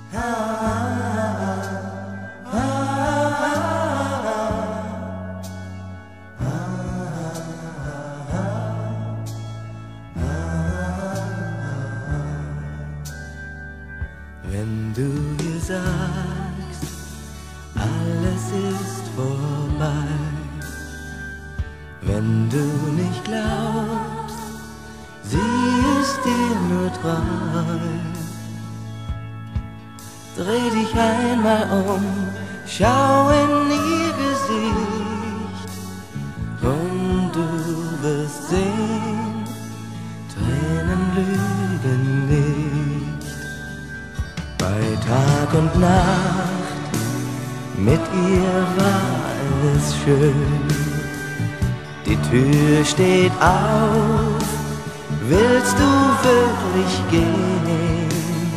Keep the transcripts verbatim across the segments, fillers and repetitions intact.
Wenn du ihr sagst, alles ist vorbei, wenn du nicht glaubst, sie ist dir nur treu, dreh dich einmal um, schau in ihr Gesicht und du wirst sehen, Tränen lügen nicht. Bei Tag und Nacht, mit ihr war alles schön. Die Tür steht auf, willst du wirklich gehen?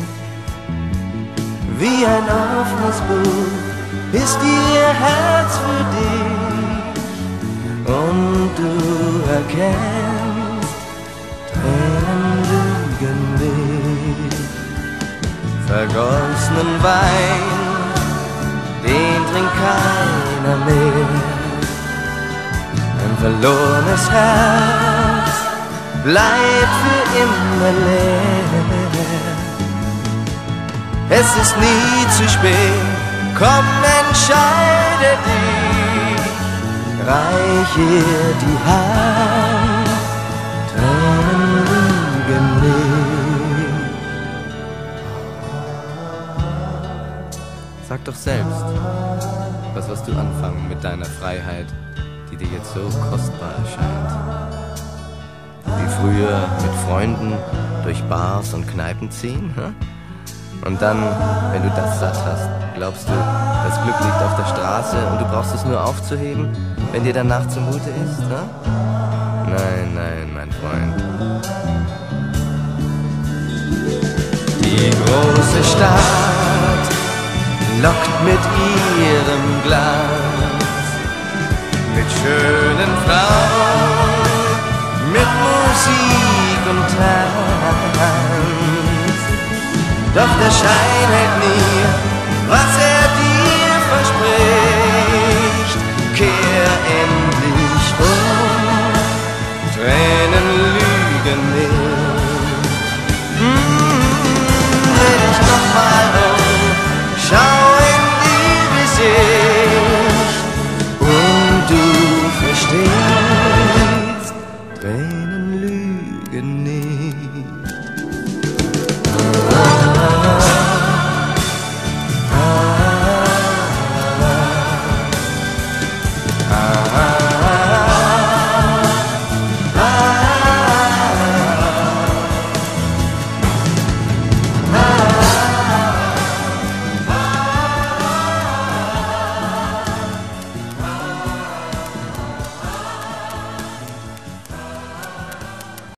Wie ein offenes Buch ist ihr Herz für dich und du erkennst, Tränen lügen nicht. Vergossenen Wein, den trinkt keiner mehr. Ein verlorenes Herz bleibt für immer leer. Es ist nie zu spät, komm, entscheide dich, reich ihr die Hand, Tränen lügen nicht. Sag doch selbst, was wirst du anfangen mit deiner Freiheit, die dir jetzt so kostbar erscheint? Wie früher mit Freunden durch Bars und Kneipen ziehen? Hm? Und dann, wenn du das satt hast, glaubst du, das Glück liegt auf der Straße und du brauchst es nur aufzuheben, wenn dir danach zumute ist? Hm? Nein, nein, mein Freund. Die große Stadt lockt mit ihrem Glanz, mit schönen Frauen, mit Musik und Tanz. Doch der Schein hält nie, was er